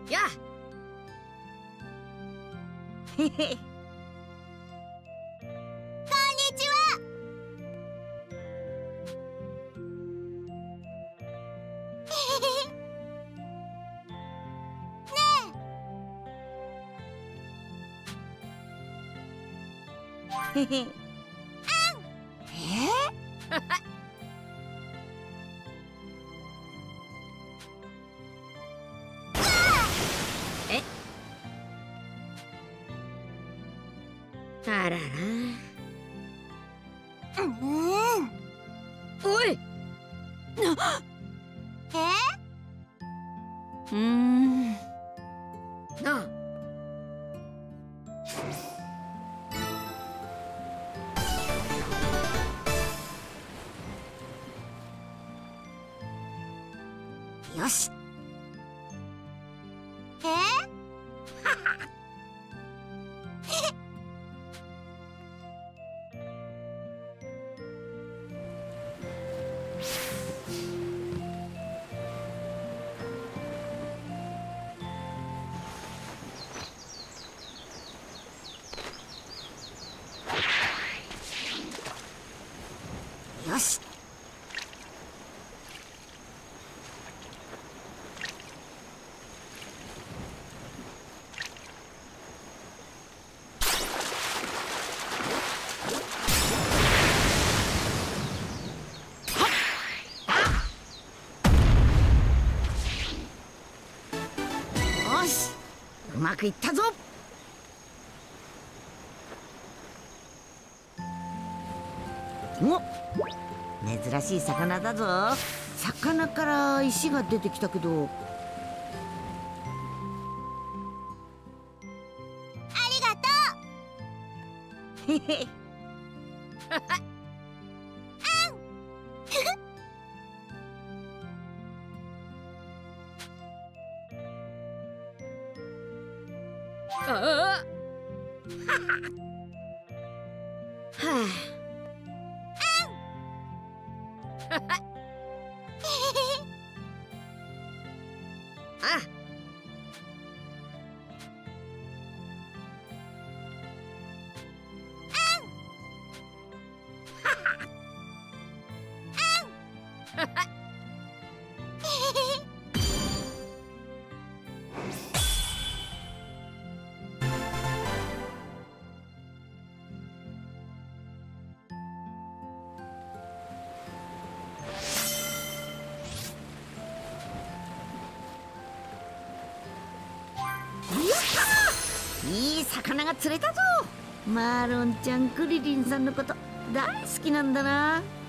やへへ。こんにちは。ねえ。へへ。えあらら。おい。なあ。よし。よし。よし、うまくいったぞ。お、珍しい魚だぞ。魚から石が出てきたけど。ありがとう。へへ。ああ。はあ。あ。いい魚が釣れたぞ。マーロンちゃんクリリンさんのこと大好きなんだな。